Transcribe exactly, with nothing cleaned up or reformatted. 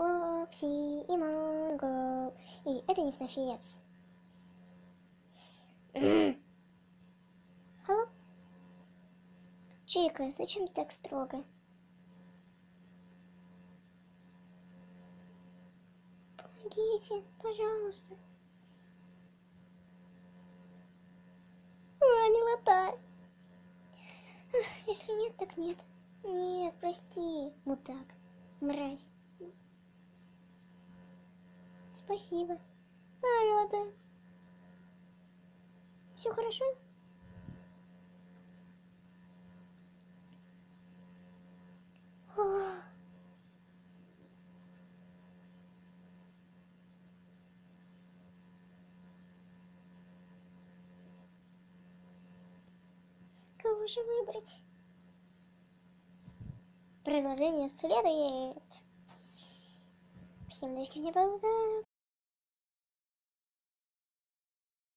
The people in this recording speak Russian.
Фокси и Монгол. И это не Фнафец. Алло? Чика, зачем ты так строго? Помогите, пожалуйста. А, милота. Если нет, так нет. Нет, прости, мудак, мразь. Спасибо. А, милота. Все хорошо? О. Кого же выбрать? Предложение следует. Всем дочки, не паука.